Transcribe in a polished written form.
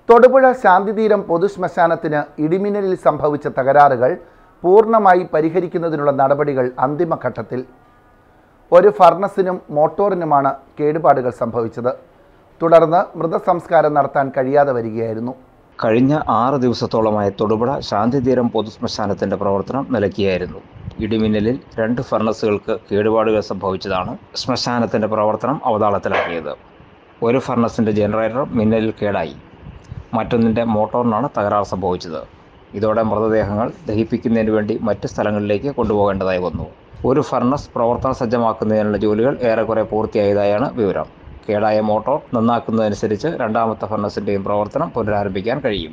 തൊടുപുഴ ശാന്തിതീരം പൊതുശ്മശാനത്തിന് ഇടിമിന്നലിൽ സംഭവിച്ച തകരാറുകൾ പൂർണ്ണമായി പരിഹരിക്കുന്നതിനുള്ള നടപടികൾ അന്തിമഘട്ടത്തിൽ. ഒരു ഫർണസിനും മോട്ടോറിനുമാണ് കേടുപാടുകൾ സംഭവിച്ചത്. തുടർന്ന് മൃതസംസ്കാരം നടത്താൻ കഴിയാതെ വരികയായിരുന്നു. കഴിഞ്ഞ 6 ദിവസത്തോളമായി തൊടുപുഴ ശാന്തിതീരം പൊതുശ്മശാനത്തിന്റെ പ്രവർത്തനം നിലയ്ക്കുകയായിരുന്നു. ഇടിമിന്നലിൽ 2 ഫർണസുകൾക്ക് കേടുപാടുകൾ സംഭവിച്ചതാണ് ശ്മശാനത്തിന്റെ പ്രവർത്തനം അവതാളത്തിലാക്കിയത്. ഒരു ഫർണസിന്റെ ജനറേറ്റർ മിന്നലിൽ കേടായി, മറ്റൊന്നിന്റെ മോട്ടോറിനാണ് തകരാർ സംഭവിച്ചത്. ഇതോടെ മൃതദേഹങ്ങൾ ദഹിപ്പിക്കുന്നതിന് വേണ്ടി മറ്റ് സ്ഥലങ്ങളിലേക്ക് കൊണ്ടുപോകേണ്ടതായി വന്നു. ഒരു ഫർണസ് പ്രവർത്തന സജ്ജമാക്കുന്നതിനുള്ള ജോലികൾ ഏറെക്കുറെ പൂർത്തിയായതായാണ് വിവരം. കേടായ മോട്ടോർ നന്നാക്കുന്നതനുസരിച്ച് രണ്ടാമത്തെ ഫർണസിന്റെയും പ്രവർത്തനം പുനരാരംഭിക്കാൻ കഴിയും.